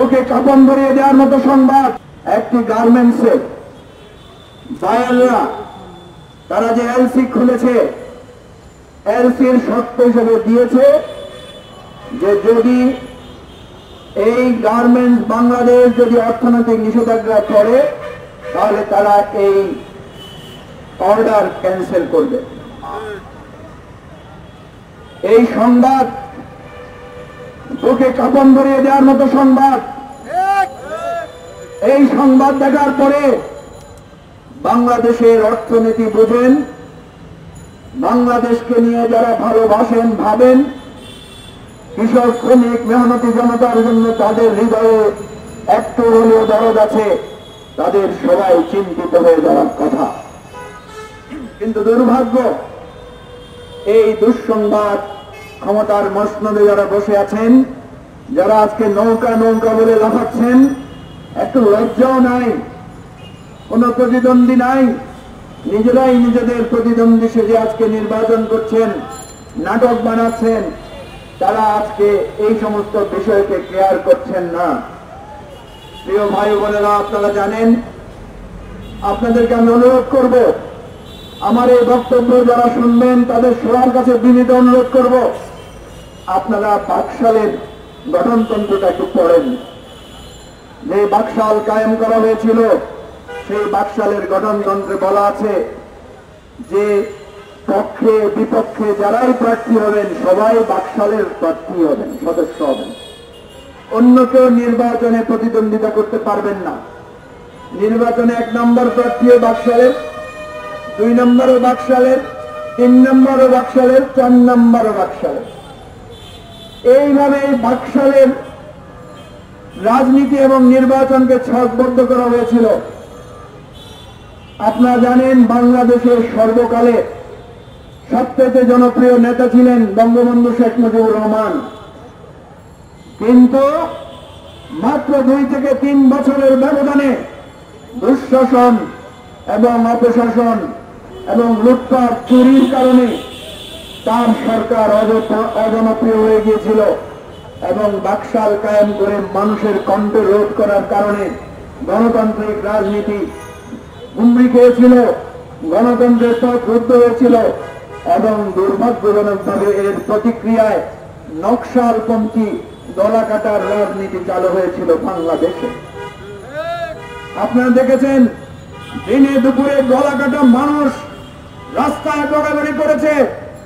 বুকে কাঁপন ধরিয়ে দেওয়ার মতো সংবাদ। একটি গার্মেন্টসের বায়াররা তারা যে এলসি খুলেছে, এলসির শর্ত হিসেবে দিয়েছে যে যদি এই গার্মেন্টস বাংলাদেশ যদি অর্থনৈতিক নিষেধাজ্ঞা করে তাহলে তারা এই অর্ডার ক্যান্সেল করবে। এই সংবাদ বুকে কাঁপন ধরিয়ে দেওয়ার মতো সংবাদ। এই সংবাদ দেখার পরে বাংলাদেশের অর্থনীতি বুঝেন, বাংলাদেশকে নিয়ে যারা ভালোবাসেন, ভাবেন, কৃষক, শ্রমিক, মেহনতি জনতার জন্য তাদের হৃদয়ে একটু হলেও দরদ আছে, তাদের সবাই চিন্তিত হয়ে যাওয়ার কথা। কিন্তু দুর্ভাগ্য, এই দুঃসংবাদ ক্ষমতার মসনদে যারা বসে আছেন, যারা আজকে নৌকা নৌকা বলে লাফাচ্ছেন, একটু লজ্জাও নাই, কোন প্রতিদ্বন্দ্বী নাই, নিজেরাই নিজেদের প্রতিদ্বন্দ্বী সেজে আজকে নির্বাচন করছেন, নাটক বানাচ্ছেন, তারা আজকে এই সমস্ত বিষয়কে কেয়ার করছেন না। প্রিয় ভাই বোনেরা, আপনারা জানেন, আপনাদেরকে আমি অনুরোধ করব, আমার এই বক্তব্য যারা শুনবেন তাদের সবার কাছে বিনীত অনুরোধ করব, আপনারা বাকশালের গঠনতন্ত্রটা একটু পড়েন। যে বাকশাল কায়েম করা হয়েছিল, সেই বাকশালের গঠনতন্ত্রে বলা আছে যে পক্ষে বিপক্ষে যারাই প্রার্থী হবেন সবাই বাকশালের প্রার্থী হবেন, সদস্য হবেন। অন্য কেউ নির্বাচনে প্রতিদ্বন্দ্বিতা করতে পারবেন না। নির্বাচনে 1 নম্বর প্রার্থীও বাকশালের, 2 নম্বরও বাকশালের, 3 নম্বরও বাকশালের, 4 নম্বরও বাকশালের। এইভাবে বাকশালের রাজনীতি এবং নির্বাচনকে ছকবদ্ধ করা হয়েছিল। আপনারা জানেন, বাংলাদেশের সর্বকালে সবচেয়ে জনপ্রিয় নেতা ছিলেন বঙ্গবন্ধু শেখ মুজিবুর রহমান। কিন্তু মাত্র 2 থেকে 3 বছরের ব্যবধানে দুঃশাসন এবং অপশাসন এবং লুটপাট চুরির কারণে তার সরকার অজনপ্রিয় হয়ে গিয়েছিল এবং বাকশাল কায়েম করে মানুষের কণ্ঠ রোধ করার কারণে গণতান্ত্রিক রাজনীতি হুমড়ি খেয়েছিল, গণতন্ত্রের পথ রুদ্ধ হয়েছিল এবং দুর্ভাগ্যজনকভাবে এর প্রতিক্রিয়ায় নকশালপন্থী দলাকাটার রাজনীতি চালু হয়েছিল বাংলাদেশে। আপনারা দেখেছেন, দিনে দুপুরে গলাকাটা মানুষ রাস্তায় দৌড়াদৌড়ি করেছে,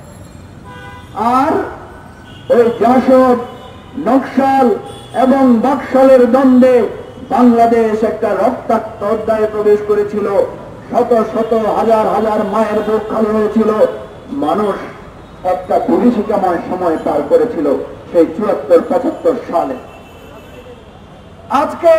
আর ওই জাসদ, নকশাল এবং বাকশালের দ্বন্দ্বে বাংলাদেশ একটা রক্তাক্ত অধ্যায়ে প্রবেশ করেছিল। শত শত হাজার হাজার মায়ের বুক খালি হয়েছিল, মানুষ একটা বিভীষিকাময় সময় পার করেছিল সেই 74-75 সালে। আজকে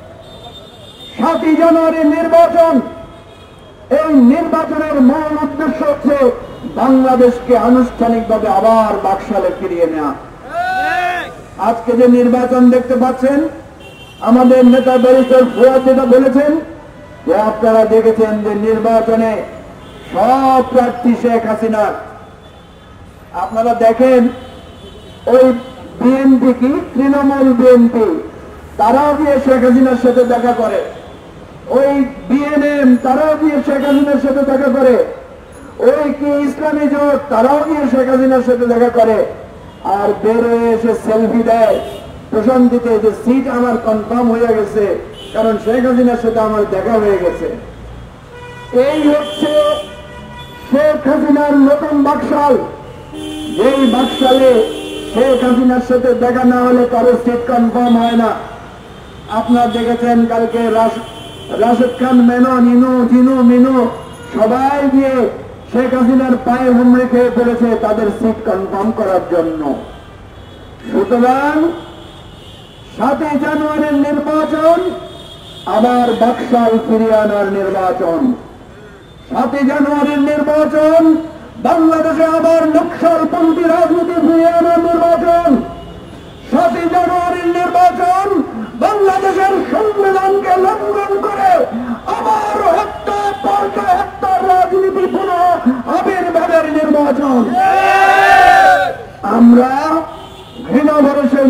7ই জানুয়ারি নির্বাচন, এই নির্বাচনের মূল উদ্দেশ্য হচ্ছে বাংলাদেশকে আনুষ্ঠানিকভাবে আবার বাকশালে ফিরিয়ে নেওয়া। আজকে যে নির্বাচন দেখতে পাচ্ছেন, আমাদের নেতা ব্যারিস্টার ফুয়াদ যেটা বলেছেন যে আপনারা দেখেছেন যে নির্বাচনে সব প্রার্থী শেখ হাসিনা। আপনারা দেখেন, ওই বিএনপি কি তৃণমূল বিএনপি, তারাও গিয়ে শেখ হাসিনার সাথে দেখা করে, ওই বিএনএম তারাও গিয়ে শেখ হাসিনার সাথে দেখা করে, ওই কি ইসলামী জোট তারাও গিয়ে শেখ হাসিনার সাথে দেখা করে, আর বেরোয় এসে সেলফি দেয় প্রশান্তিতে যে সিট আমার কনফার্ম হয়ে গেছে, কারণ শেখ হাসিনার সাথে আমার দেখা হয়ে গেছে। এই হচ্ছে শেখ হাসিনার নতুন বাকশাল। যেই বাকশালে শেখ হাসিনার সাথে দেখা না হলে কারো সিট কনফার্ম হয় না। আপনারা দেখেছেন কালকে রাশেদ খান, মেনো, নিনু, জিনু, মিনু সবাই গিয়ে শেখ হাসিনার পায়ে হুমড়ি খেয়ে পড়েছে তাদের সিট কনফার্ম করার জন্য। সুতরাং 7ই জানুয়ারির নির্বাচন আবার বাকশাল ফিরিয়ে আনার নির্বাচন। 7ই জানুয়ারির নির্বাচন বাংলাদেশে আবার নকশালপন্থী রাজনীতি ফিরিয়ে আনার নির্বাচন। 7ই জানুয়ারির নির্বাচন বাংলাদেশের সংবিধানকে লঙ্ঘন করে আবার হত্যা, পাল্টা হত্যার রাজনীতি পুনঃ আবির্ভাবের নির্বাচন। আমরা ঘৃণা ভরসে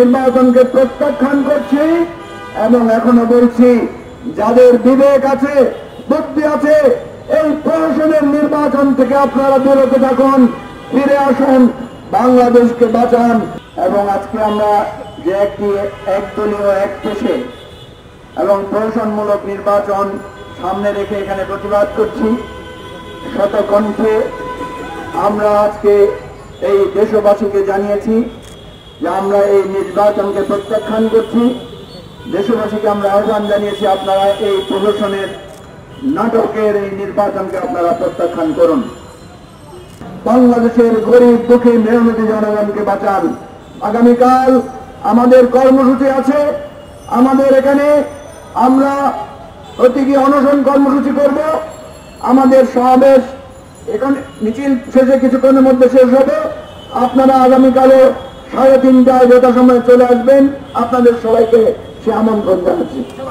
নির্বাচনকে প্রত্যাখ্যান করছি এবং এখনো বলছি, যাদের বিবেক আছে, বুদ্ধি আছে, এই প্রশাসনের নির্বাচন থেকে আপনারা বিরত থাকুন, ফিরে আসুন, বাংলাদেশকে বাঁচান। এবং আজকে আমরা যে একটি একদলীয় একপেশে এবং প্রশাসনমূলক নির্বাচন সামনে রেখে এখানে প্রতিবাদ করছি, শতকণ্ঠে আমরা আজকে এই দেশবাসীকে জানিয়েছি যে আমরা এই নির্বাচনকে প্রত্যাখ্যান করছি। দেশবাসীকে আমরা আহ্বান জানিয়েছি, আপনারা এই প্রশাসনের নাটকের এই নির্বাচনকে আপনারা প্রত্যাখ্যান করুন। বাংলাদেশের গরিব দুঃখী মেহনতি জনগণকে বাঁচান। আগামীকাল আমাদের কর্মসূচি আছে, আমাদের এখানে আমরা প্রতীকী অনশন কর্মসূচি করব। আমাদের সমাবেশ এখানে মিছিল শেষে কিছুক্ষণের মধ্যে শেষ হবে। আপনারা আগামীকালে 3:30টায় যথাসময়ে চলে আসবেন। আপনাদের সবাইকে সে আমন্ত্রণ জানাচ্ছি।